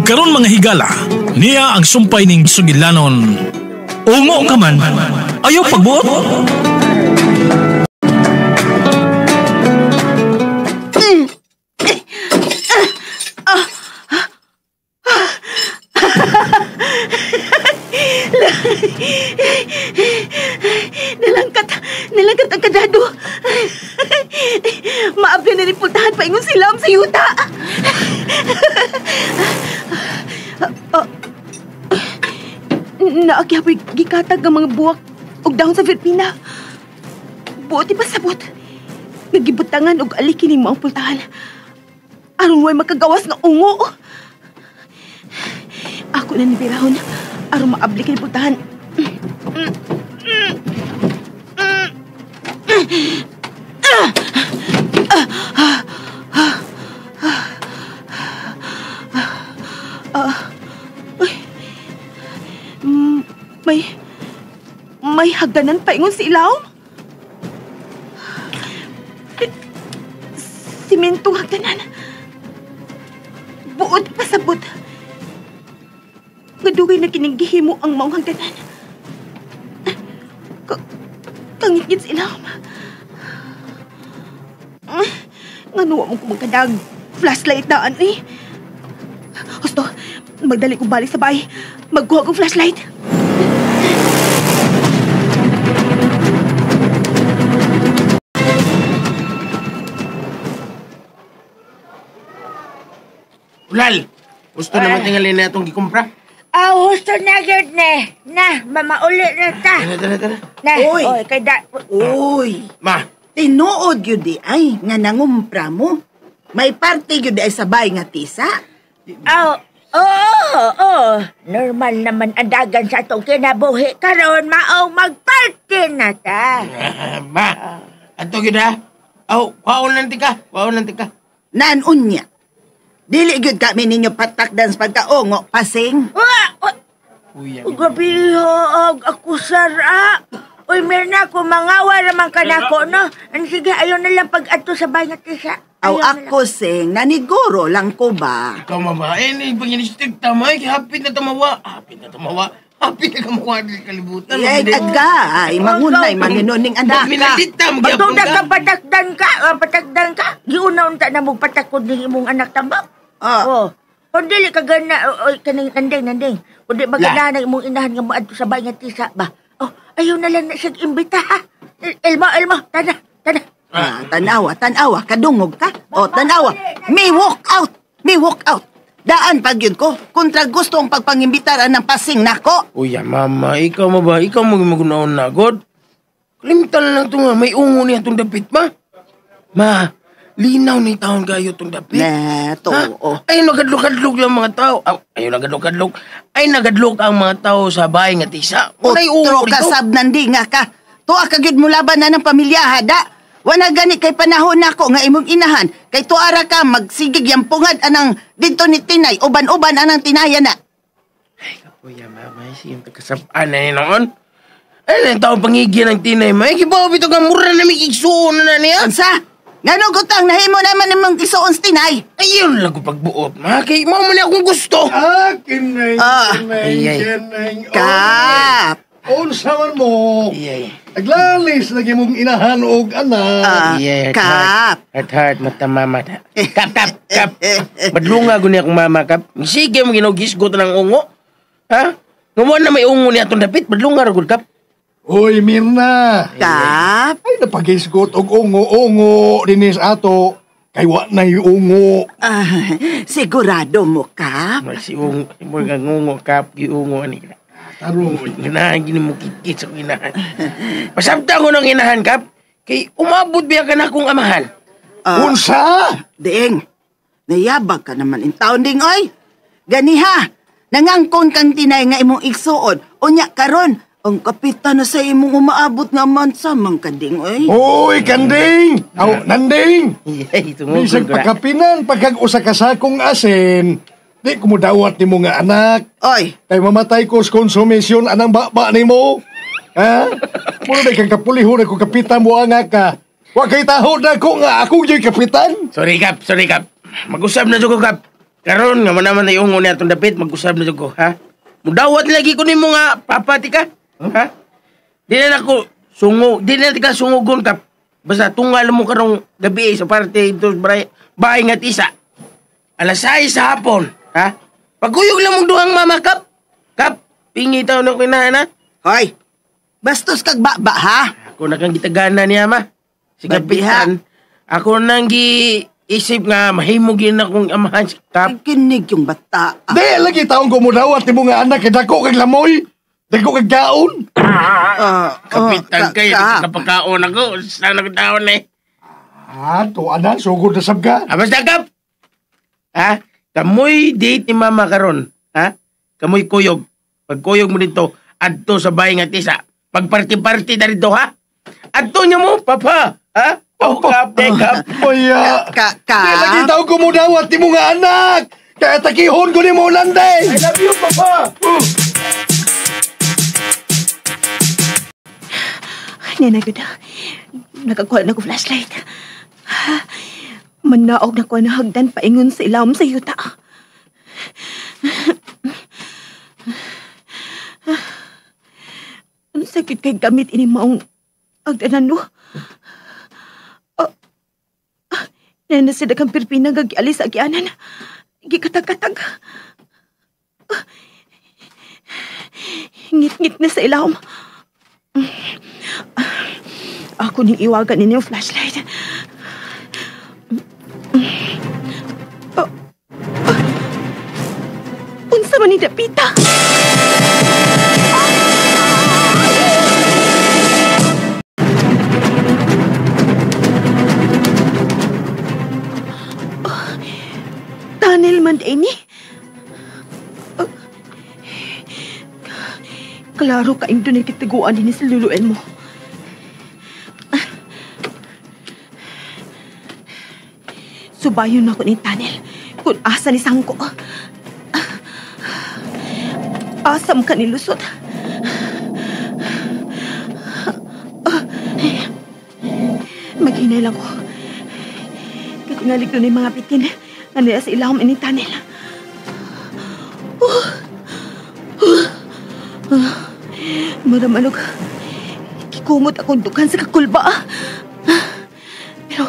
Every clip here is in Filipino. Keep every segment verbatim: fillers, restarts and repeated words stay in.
karon mga higala, niya ang sumpay ning sugilanon. Ungo ka man, ayaw pagbuot. Nalangkat, nalangkat ang kadado. Maabla na rin pultahan pa ingon sila sa yuta. uh, Naagyapoy gikatag ang mga buwak og dahon sa Filipina. Buot ipasabot. Nagibutangan og alikin mo ang pultahan. Aron way makagawas nga ungo. Ako na nibirahon aron maabli kini pultahan. May may hagdanan pa ingon si Ilaw? Simentong hagdanan. Buod pasabot. Gadugay na kinigihimo ang maong hagdanan. Kangit-ngit si Ilaw. Nganuwa mo kumagkadag. Flashlight daan eh. Gusto, magdali ko balik sa bahay. Magkuha kong flashlight. Ulal, gusto naman tingalin na itong gikumpra? Ah, gusto na yun ne. Na, mamaulit na ta. Tara, tara, tara. Na, Uy. oy, kay da... Uy, Ma, tinuod yun di ay nga nangumpra mo. May parte yun di ay sabay nga tisa. Oh, oo, oo. Normal naman ang dagan sa itong kinabuhi. Karon, maong magparty na ta. ah, ma, ato yun ha? Aw, kwaon lang tika, kwaon lang tika. Nanon niya. Dili gyud kami ninyo patakdan sa pagkaongo, pasing. Wa, wa, Uy, gabi ho, ako sara. Uy, Mirna, kung mangawa naman ka na ko, no? Ano, sige, ayaw na lang pag-ato sa banyak isa. Aw ako sing, naniguro lang ko ba? Ikaw mabae, ni pag-inistig tamay, happy na tumawa. Happy na tumawa. Happy na kamawa din kalibutan. Iyay agay, mangunay maninuning anak ka. Minadita, Pagkong magyapon ka. nagkapatakdan ka, uh, patakdan ka, giuna-unta na mo patakod ng imong anak tambak. Ah. Oh. Kung dili ka gana, o, o, kaning nanding, nanding. Kung di maganda na imong inahan nga mo adto sa bahay nga tisa ba? Oh, ayaw na lang na siya imbita, ha? Elmo, Elmo, tana, tana. Ah, tanawa, tanawa, kadungog ka. O, tanawa, may walk out, may walk out. Daan pag yun ko, kontra gusto ang pagpangimbitaran ng pasing nako. Uy, mama, ikaw mo ba? Ikaw mo magunaon na, God? Kalimitan lang ito nga, may ungo niya itong dapit, ma. Ma, linaw ni taon kayo itong dapit. Neto, oh. Ay, nagadlok-adlok lang mga tao. Ay, nagadlok-adlok. Ay, nagadlok ang mga tao sa bahay nga tisa. Unay Utro ungo ka dito. sabnandi nga ka. Tuwa ka gyud mo laban na ng pamilya, hada. Wana gani kay panahon nako nga imong inahan. Kay tuara ka magsigig yang pungad anang dito ni Tinay. Uban-uban anang tinaya na. Ay, kapuya, mama. Siyang pagkasapaan na yun noon. Ay, lang taong pangigyan ng tinay, ma. Ay, kibaw, ito ka mura na may kiksuon na niya. Ansa? Ngano gutang nahimo naman imong isuon sa Tinay? Ayun lang ko pagbuot, ma. Kay mo man akong gusto. Ah, kinay, Ah. kinay, Ay, ay. kinay. Kap. Unsa man mo? Iyay. Naglalis lagi mong inahan og anak. Ah, Iyay, at Kap. heart. At heart, mata mama. Kap, kap, kap. Madlunga ko niya akong mama, kap. Sige mo ginagisgot ng ungo. Ha? Ngawan na may ungo niya itong dapit. Madlunga ragod, kap. Hoy, Mirna. Kap. Ay, napagisgot og ungo-ungo dinis ato. Kay wa na ungo. Ah, sigurado mo, Kap? May si ungo. Mo nga ungo, kap. Giungo, ani ka. Tarong. Ginahan, gini mo kikit sa ginahan. Pasabta ko ng ginahan, kap. Kay umabot biya ka na akong amahan. Ah, Unsa? Ding, nayabag ka naman in taon ding, oy. Ganiha, nangangkon kang Tinay nga imong igsuon. Unya karon, ang kapitan na sa imong umaabot nga mansamang ka ding, oy. Hoy, kanding. Aw, nanding. Iyay, tumugod Bisag ko na. pagkapinan pagkag-usa ka sakong asin. Di ko mo dawat ni mo nga anak. Oy, Kay mamatay ko sa konsumisyon anang baba ni mo. Ha? Muna na kang kapulihon ako kapitan mo ang ka. Wa kay taho na ko nga ako yung kapitan. Sorry, kap. Sorry, kap. Mag-usap na ko, kap. Karon nga man naman ay ungo ni atong dapit mag-usab na ko, ha? Mudawat lagi ko nimo nga papati ka. Ha? Di na ako sungo, di na ka sungugon ka. Basta tunggal mo karong gabi sa parte ito bahay, bahay nga tisa. Alas sais sa hapon, ha? Pagkuyog lang mong duhang mama, Kap. Kap, pingi tayo ng kinahan, ha? Hoy, bastos kag baba, ha? Ako na kang gitagana niya, ma. Si Kapitan, ako nang gi-isip nga mahimugin akong amahan si Kap. Kinig yung bata. Ah. Di lagi taong kumudawat ni mo nga anak kay dako kag lamoy. Dako kag gaon. Ah, Kapitan oh, kayo, ka- kapagkaon ako. Sa nagdaon eh. Ah, to anak, sugod na sabga. Ah, basta Kap. Ha? Kamoy date ni mama karon. Ha? Kamoy kuyog. Pag kuyog mo dito, adto sa bahay nga tisa. Pag party-party na rito, ha? Adto niyo mo, papa. Ha? Oh, Kap, de, Kap. Maya. Ka, ka, Di lagi taong kumudawat ni mo nga anak. Kaya takihon ko ni mo landay. I love you, papa. Uh. Nena gud. Nakakuha na ko flashlight. Manaog na ko na hagdan paingon sa ilawom sa yuta. Ang sakit kay gamit ini maong agdanan no. Oh, nena sila kang Pilipina gagialis sa agianan. Gikatag-katag. Ngit-ngit na sa ilawom. Ako ning iwagan ninyo yung flashlight. Oh, oh. Unsa man ni Dapita? Oh, tunnel man ini. Oh. Klaro ka yung doon kitiguan din sa luluin mo. Subayon ako ni tunnel kung asa ni Sangko. Asam ka ni lusot. Maghinay lang ko. Katingalig doon yung mga pitin na nila sa ilahom ni tunnel. Maramalog. Kikumot akong dukan sa kakulba. Pero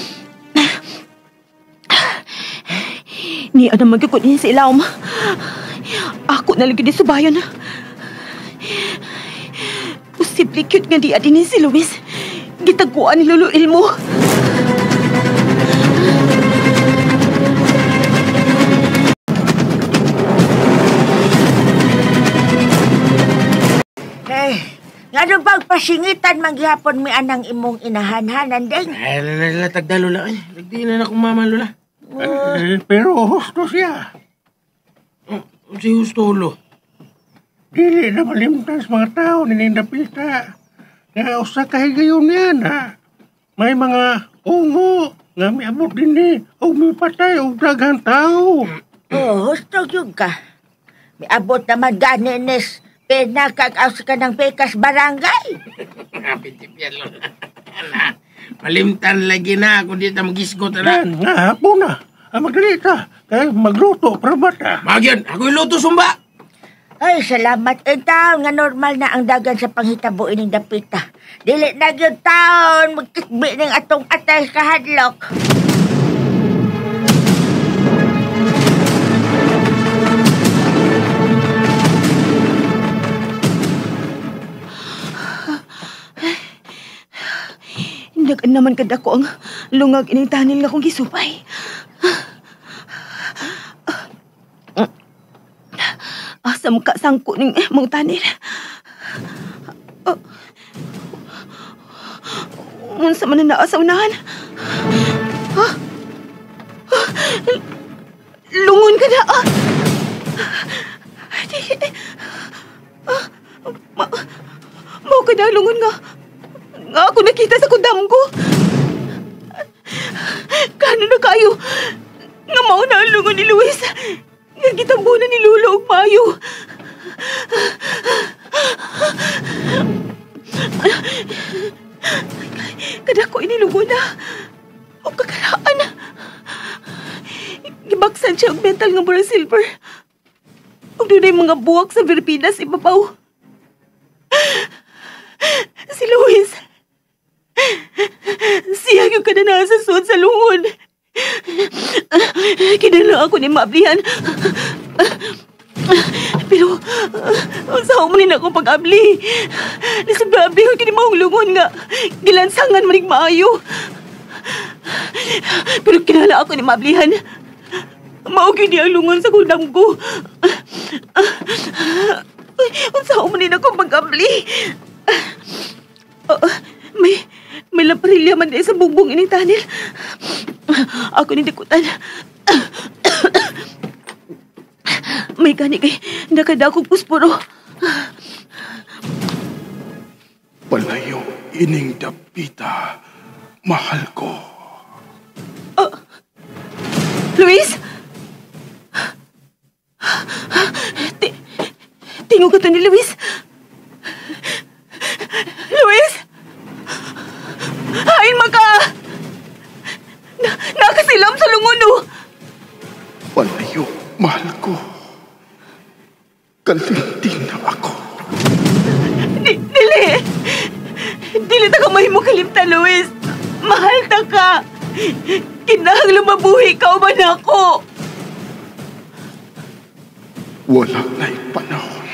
ni ano magkakot niya sa ilawom. Ako na lagi di subayon. Posible cute nga di adinin si Luis. Gitaguan ni Lolo Ilmo. Eh, nga doon pagpasingitan maghapon mi anang imong inahanhanan din. Ay, lalatag na lula. Ay, nagdi na na akong mama, lula. Eh, pero husto siya. Oh, si Hustolo. Dili na malimtas mga tao ni Nindapita. Nga usa kahigayon niya na. May mga ungo nga miabot din ni o may patay o daghang tao. Oh, husto yun ka. May abot naman ganinis. Pinakag-aus ka ng Pekas Barangay. Kapitip yan, lula. Malimtan lagi na ako dito magisgot na. Yan, nga hapon na. Ah, magdalita. Kaya magluto para bata. Magyan, ako yung luto sumba. Ay, salamat. Eh, taon nga normal na ang dagan sa panghitabo ining Dapita. Dili na yun taon magkisbi ng atong atay kahadlok. Nagan naman kada ko ang lungag ining tanil nga kong gisupay. Asam ka sangko ning mong tanil. Oh. Unsa man na naa sa unahan? Ha? Lungon ka na. Ah. Ah. Ma, mau ka na lungon nga. Nga ako nakita sa kundam ko. Kano na kayo? Nga mao na ang lungon ni Luis. Nga gitambunan ni Lolo og Mayo. Kada ko inilungon na. O kakaraan. gibaksan siya og metal nga murag silver. Ug dunay mga buwak sa Filipinas ibabaw. Si Luis. Siya yung kanana sa suod sa lungod. Kinala ako ni Mablihan. Pero, unsa mo rin ako pag-abli. Nasababli ko kini maong lungon nga. Gilansangan manig maayo. Pero kinala ako ni Mablihan. Maugin niya ang lungon sa gundam ko. Unsa mo rin ako pag-abli. Uh, may, may lamparilya man din sa bugbong ining tanil. Ako ni dikutan. May gani kay nakadakog pusporo. Palayo ining dapita, mahal ko. Uh, Luis? Ti- Tingog ka to ni Luis? Luis? Hain maka! Na nakasilam sa lungon, oh! Palayo, mahal ko. Kalinting na ako. Di, dili! Dili ta ka mahimo kalimta, Luis! Mahal ta ka! Kinahang lumabuhi ka man ako! Wala na'y panahon.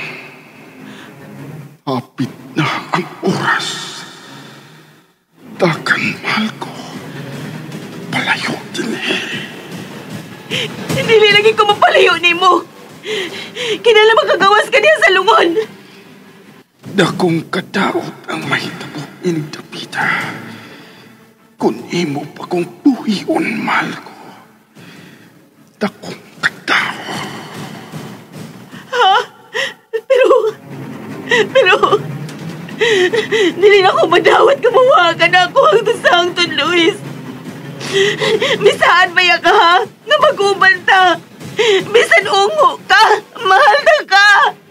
Hapit na ang oras. Dagan, mahal ko. Palayo din eh. Dili lagi ko mapalayo ni mo. Kinala makagawas ka niya sa lungon. Dakong kadaot ang mahitabo in Dapita. Kung imo pa kong buhion, mahal ko. Dakong kadaot. Ha? Pero, pero, dili na ako madawat kamawagan ako ang tusangton, Luis. Bisan ba ka, ha? Nga mag-uban ta. Bisan ungo ka. Mahal na ka.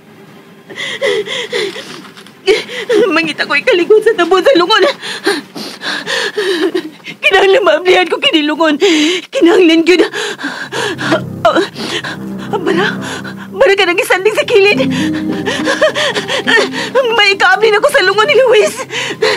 Mangita ko ikaligon sa tabon sa lungon. Kinahanglan maablihan ko kinilungon. Kinahanglan yun. Bara, bara ka nag-isanding sa kilid. May ikaabli na ko sa lungon ni Luis.